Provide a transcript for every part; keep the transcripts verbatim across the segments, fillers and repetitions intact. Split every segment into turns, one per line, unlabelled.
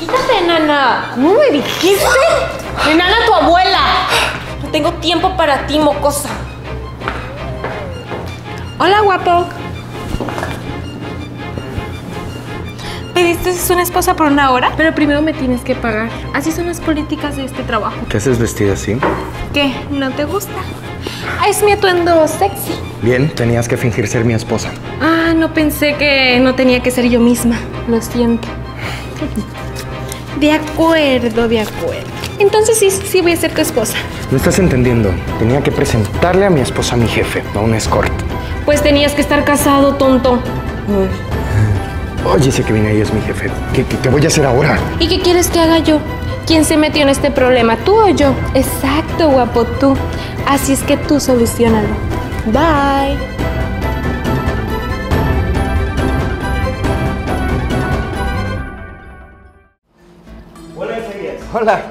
Quítate, enana. ¿No me dijiste? Enana, tu abuela. No tengo tiempo para ti, mocosa. Hola, guapo. ¿Pediste una esposa por una hora? Pero primero me tienes que pagar. Así son las políticas de este trabajo.
¿Qué haces vestida así?
¿Qué? ¿No te gusta? Ah, es mi atuendo sexy.
Bien, tenías que fingir ser mi esposa.
Ah, no pensé que no tenía que ser yo misma. Lo siento. De acuerdo, de acuerdo. Entonces sí, sí voy a ser tu esposa.
No estás entendiendo. Tenía que presentarle a mi esposa a mi jefe, no a un escort.
Pues tenías que estar casado, tonto.
Oye, sé que viene ahí es mi jefe. ¿Qué, qué, qué voy a hacer ahora?
¿Y qué quieres que haga yo? ¿Quién se metió en este problema, tú o yo? Exacto, guapo, tú. Así es que tú soluciónalo. Bye.
Hola, Isaías.
Hola.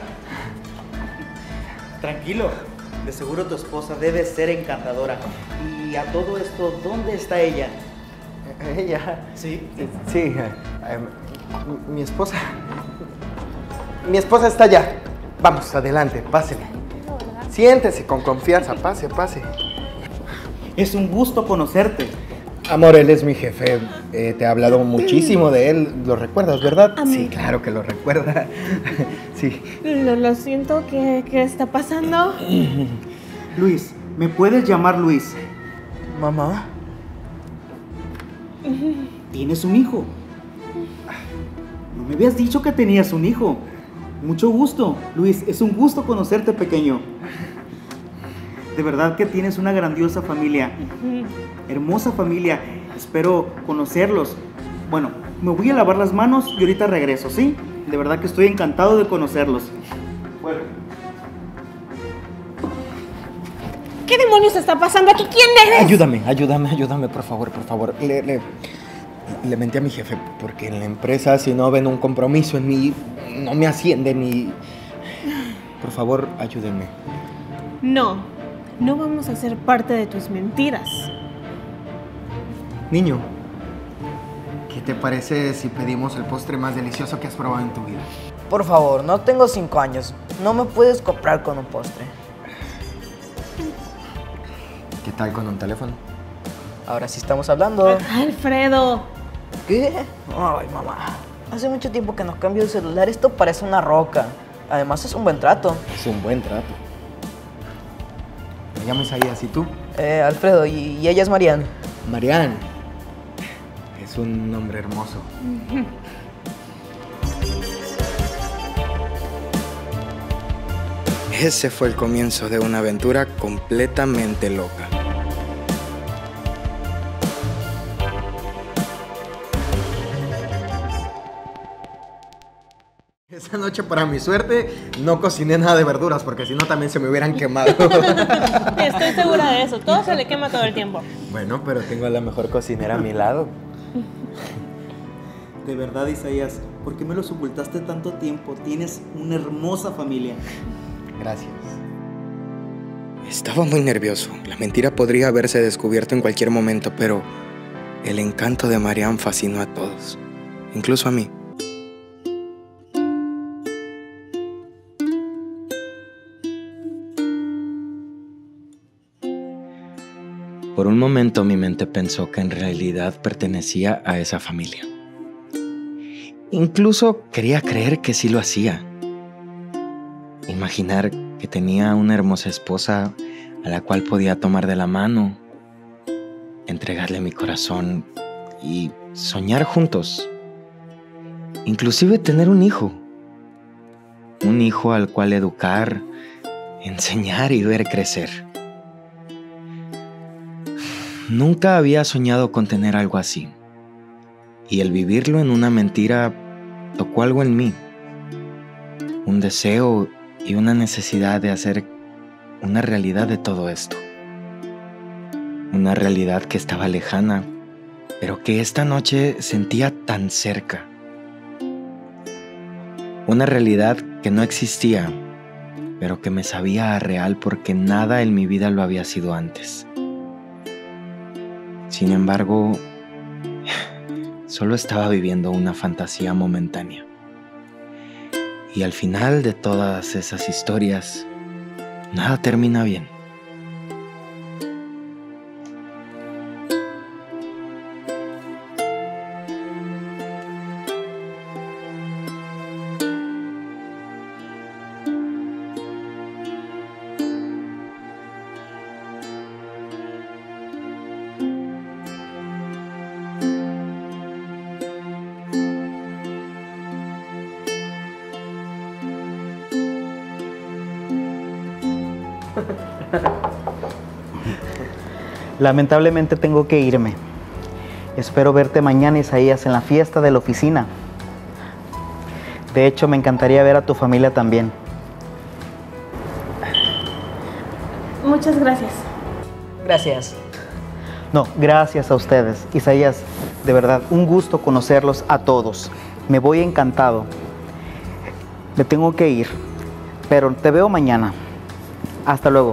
Tranquilo. De seguro tu esposa debe ser encantadora. Y a todo esto, ¿dónde está ella?
Ella.
Sí.
Sí, eh, eh, mi esposa. Mi esposa está allá. Vamos, adelante, pásele. Siéntese con confianza, pase, pase.
Es un gusto conocerte.
Amor, él es mi jefe. Eh, te he hablado muchísimo de él. ¿Lo recuerdas, verdad?
Amor.
Sí, claro que lo recuerda. Sí.
Lo, lo siento, ¿qué, ¿qué está pasando?
Luis, ¿me puedes llamar Luis?
Mamá.
Tienes un hijo. No me habías dicho que tenías un hijo. Mucho gusto, Luis. Es un gusto conocerte, pequeño. De verdad que tienes una grandiosa familia. Hermosa familia. Espero conocerlos. Bueno, me voy a lavar las manos y ahorita regreso, ¿sí? De verdad que estoy encantado de conocerlos. Bueno.
¿Qué demonios está pasando aquí? ¿Quién eres?
Ayúdame, ayúdame, ayúdame, por favor, por favor. Le, le, le mentí a mi jefe porque en la empresa, si no ven un compromiso en mí, no me ascienden y... Por favor, ayúdenme.
No, no vamos a ser parte de tus mentiras.
Niño, ¿qué te parece si pedimos el postre más delicioso que has probado en tu vida?
Por favor, no tengo cinco años. No me puedes comprar con un postre.
¿Qué tal con un teléfono?
Ahora sí estamos hablando.
Alfredo.
¿Qué? Ay, mamá. Hace mucho tiempo que no cambio de celular. Esto parece una roca. Además es un buen trato.
Es un buen trato. Me llamo Isaías, ¿y tú?
Eh, Alfredo, y, y ella es Marianne.
Marianne. Es un nombre hermoso. Ese fue el comienzo de una aventura completamente loca. Esa noche, para mi suerte, no cociné nada de verduras porque si no también se me hubieran quemado.
Estoy segura de eso. Todo se le quema todo el tiempo.
Bueno, pero tengo a la mejor cocinera a mi lado.
De verdad, Isaías, ¿por qué me los ocultaste tanto tiempo? Tienes una hermosa familia.
Gracias. Estaba muy nervioso. La mentira podría haberse descubierto en cualquier momento, pero el encanto de Marianne fascinó a todos, incluso a mí. Por un momento mi mente pensó que en realidad pertenecía a esa familia. Incluso quería creer que sí lo hacía. Imaginar que tenía una hermosa esposa a la cual podía tomar de la mano, entregarle mi corazón y soñar juntos. Inclusive tener un hijo. Un hijo al cual educar, enseñar y ver crecer. Nunca había soñado con tener algo así. Y el vivirlo en una mentira tocó algo en mí. Un deseo y una necesidad de hacer una realidad de todo esto. Una realidad que estaba lejana, pero que esta noche sentía tan cerca. Una realidad que no existía, pero que me sabía a real porque nada en mi vida lo había sido antes. Sin embargo, solo estaba viviendo una fantasía momentánea. Y al final de todas esas historias, nada termina bien.
Lamentablemente tengo que irme. Espero verte mañana, Isaías, en la fiesta de la oficina. De hecho, me encantaría ver a tu familia también.
Muchas gracias.
Gracias.
No, gracias a ustedes. Isaías, de verdad, un gusto conocerlos a todos. Me voy encantado. Me tengo que ir, pero te veo mañana. Hasta luego.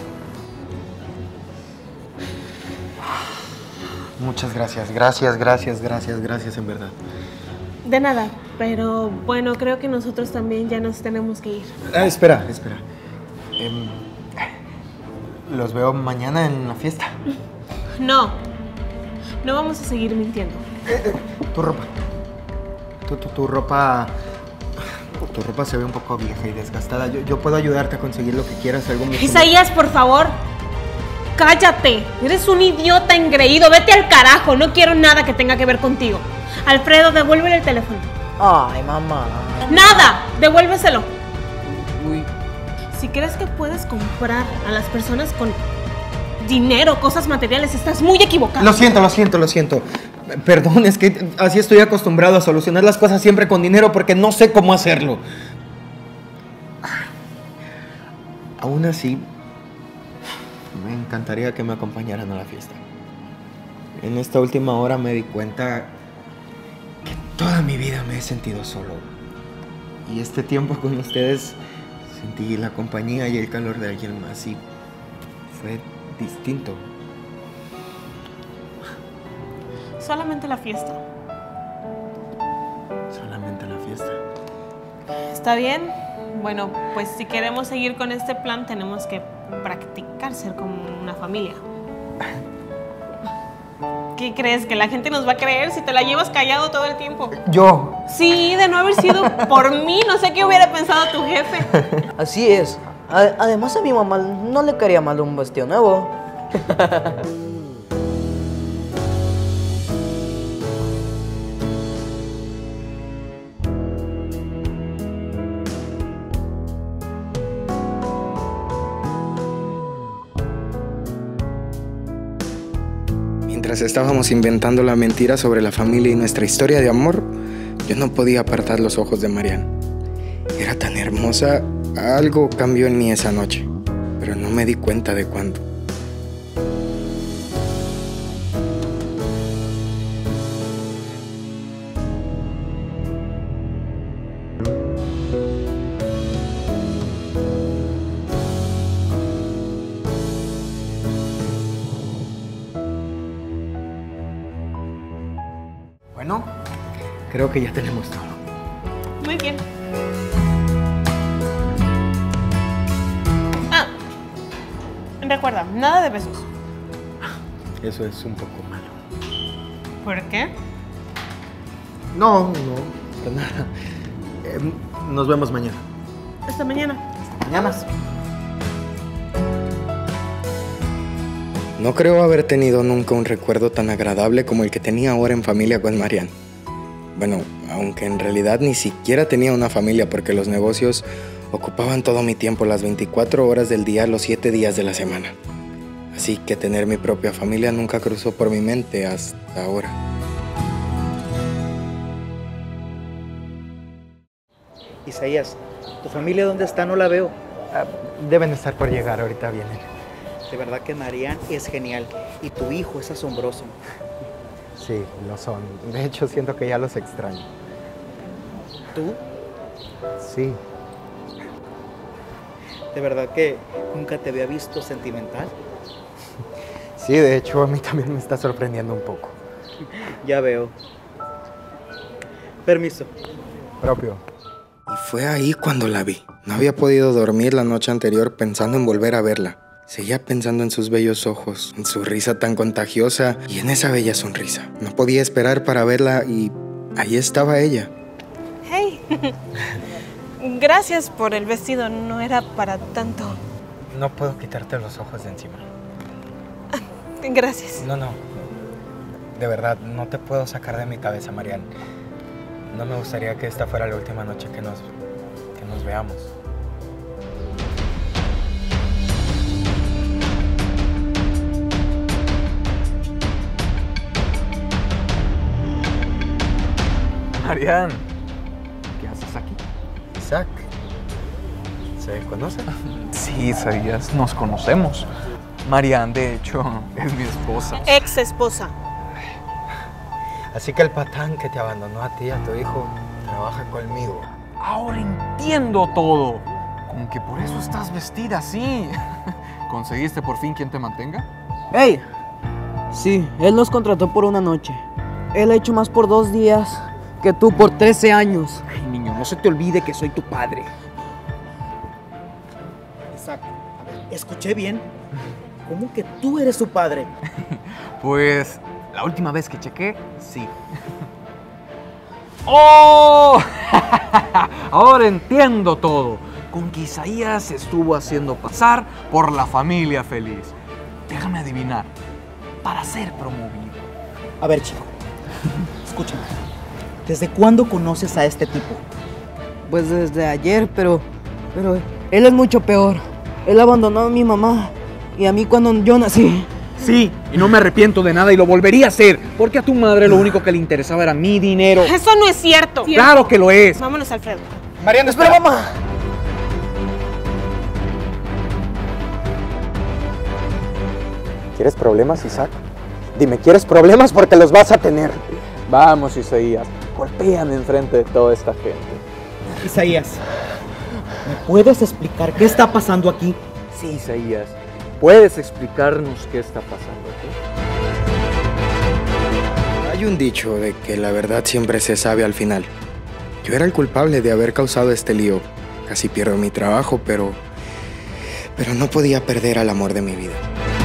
Muchas gracias, gracias, gracias, gracias, gracias en verdad.
De nada, pero bueno, creo que nosotros también ya nos tenemos que ir.
Ah, espera, espera. Eh, los veo mañana en la fiesta.
No, no vamos a seguir mintiendo.
Eh, eh, tu ropa. Tu, tu, tu ropa... Tu ropa se ve un poco vieja y desgastada. Yo, yo puedo ayudarte a conseguir lo que quieras, algo mucho
Isaías, por favor, cállate. Eres un idiota engreído. Vete al carajo. No quiero nada que tenga que ver contigo. Alfredo, devuélvele el teléfono.
Ay, mamá.
¡Nada! Devuélveselo.
Uy.
Si crees que puedes comprar a las personas con dinero, cosas materiales, estás muy equivocado.
Lo siento, lo siento, lo siento. Perdón, es que así estoy acostumbrado a solucionar las cosas siempre con dinero porque no sé cómo hacerlo. Aún así, me encantaría que me acompañaran a la fiesta. En esta última hora me di cuenta que toda mi vida me he sentido solo. Y este tiempo con ustedes sentí la compañía y el calor de alguien más y fue distinto.
Solamente la fiesta.
Solamente la fiesta.
¿Está bien? Bueno, pues si queremos seguir con este plan, tenemos que practicar ser como una familia. ¿Qué crees? ¿Que la gente nos va a creer si te la llevas callado todo el tiempo?
Yo.
Sí, de no haber sido por mí, no sé qué hubiera pensado tu jefe.
Así es. A- además, a mi mamá no le caería mal un vestido nuevo.
Mientras estábamos inventando la mentira sobre la familia y nuestra historia de amor, yo no podía apartar los ojos de Marian. Era tan hermosa, algo cambió en mí esa noche, pero no me di cuenta de cuándo. Bueno, creo que ya tenemos todo.
Muy bien. Ah, recuerda, nada de besos.
Eso es un poco malo.
¿Por qué?
No, no, para nada. Eh, nos vemos mañana.
Hasta mañana.
Mañana. No creo haber tenido nunca un recuerdo tan agradable como el que tenía ahora en familia con Marian. Bueno, aunque en realidad ni siquiera tenía una familia porque los negocios ocupaban todo mi tiempo, las veinticuatro horas del día, los siete días de la semana. Así que tener mi propia familia nunca cruzó por mi mente hasta ahora.
Isaías, ¿tu familia dónde está? No la veo.
Ah, deben estar por llegar, ahorita vienen.
De verdad que Marian es genial y tu hijo es asombroso.
Sí, lo son. De hecho, siento que ya los extraño.
¿Tú?
Sí.
De verdad que nunca te había visto sentimental.
Sí, de hecho, a mí también me está sorprendiendo un poco.
Ya veo. Permiso.
Propio.
Y
Fue ahí cuando la vi. No había podido dormir la noche anterior pensando en volver a verla. Seguía pensando en sus bellos ojos, en su risa tan contagiosa y en esa bella sonrisa. No podía esperar para verla y ahí estaba ella.
Hey, gracias por el vestido, no era para tanto.
No puedo quitarte los ojos de encima.
Gracias.
No, no. De verdad, no te puedo sacar de mi cabeza, Marian. No me gustaría que esta fuera la última noche que nos, que nos veamos.
Marian, ¿qué haces aquí?
Isaac, ¿se conocen?
Sí, sabías, nos conocemos. Marian, de hecho, es mi esposa.
Ex esposa.
Así que el patán que te abandonó a ti y a tu hijo trabaja conmigo.
Ahora entiendo todo. Como que por eso estás vestida así. ¿Conseguiste por fin quien te mantenga?
¡Ey! Sí, él nos contrató por una noche. Él ha hecho más por dos días que tú por trece años.
Ay, niño, no se te olvide que soy tu padre.
Isaac, a ver, escuché bien. ¿Cómo que tú eres su padre?
Pues, la última vez que chequé, sí. ¡Oh! Ahora entiendo todo. Con que Isaías se estuvo haciendo pasar por la familia feliz. Déjame adivinar. Para ser promovido.
A ver, chico, escúchame. ¿Desde cuándo conoces a este tipo?
Pues desde ayer, pero, pero él es mucho peor. Él abandonó a mi mamá y a mí cuando yo nací.
Sí, y no me arrepiento de nada y lo volvería a hacer, porque a tu madre lo único que le interesaba era mi dinero.
Eso no es cierto.
¡Claro que lo es!
Vámonos, Alfredo.
Mariana,
¡Espera, mamá!
¿Quieres problemas, Isaac? Dime, ¿quieres problemas? Porque los vas a tener.
Vamos, Isaías. Golpéame enfrente de toda esta gente.
Isaías, ¿me puedes explicar qué está pasando aquí?
Sí, Isaías. ¿Puedes explicarnos qué está pasando aquí?
Hay un dicho de que la verdad siempre se sabe al final. Yo era el culpable de haber causado este lío. Casi pierdo mi trabajo, pero... pero no podía perder al amor de mi vida.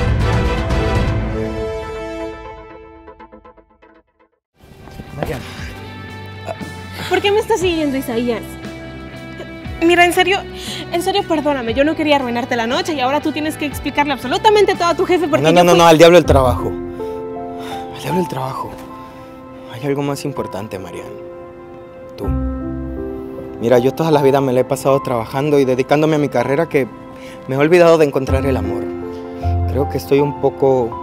Mariana,
¿Por qué me estás siguiendo, Isaías? Mira, en serio, en serio, perdóname. Yo no quería arruinarte la noche y ahora tú tienes que explicarle absolutamente todo a tu jefe porque
No, no,
yo
no,
fui-
no, al diablo el trabajo. Al diablo el trabajo. Hay algo más importante, Marian. Tú. Mira, yo toda la vida me la he pasado trabajando y dedicándome a mi carrera que me he olvidado de encontrar el amor. Creo que estoy un poco...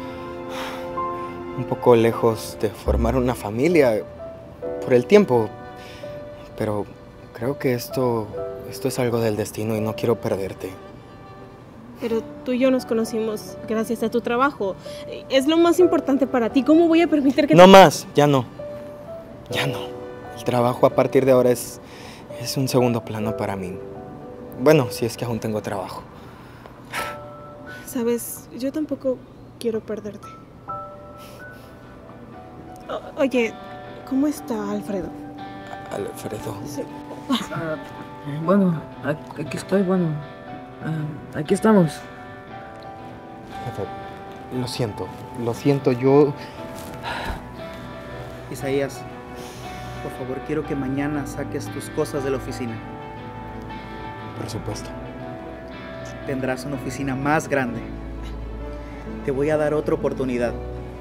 un poco lejos de formar una familia por el tiempo. Pero creo que esto, esto es algo del destino y no quiero perderte.
Pero tú y yo nos conocimos gracias a tu trabajo. Es lo más importante para ti. ¿Cómo voy a permitir que...
No más, ya no. Ya no. El trabajo a partir de ahora es, es un segundo plano para mí. Bueno, si es que aún tengo trabajo.
Sabes, yo tampoco quiero perderte. O- oye, ¿cómo está Alfredo?
Alfredo.
Sí.
Ah, bueno, a- aquí estoy, bueno. Ah, aquí estamos.
Jefe, lo siento, lo siento, yo...
Isaías, por favor, quiero que mañana saques tus cosas de la oficina.
Por supuesto.
Tendrás una oficina más grande. Te voy a dar otra oportunidad.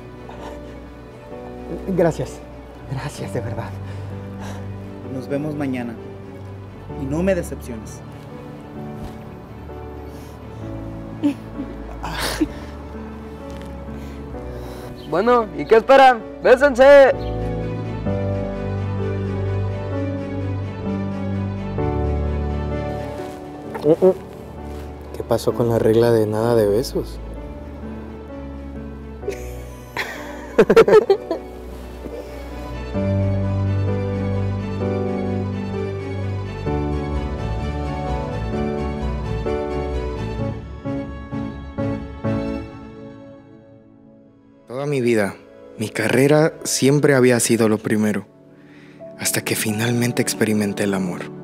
Gracias, gracias, de verdad.
Nos vemos mañana. Y no me decepciones.
Bueno, ¿y qué esperan? ¡Bésense!
¿Qué pasó con la regla de nada de besos? Toda mi vida, mi carrera siempre había sido lo primero, hasta que finalmente experimenté el amor.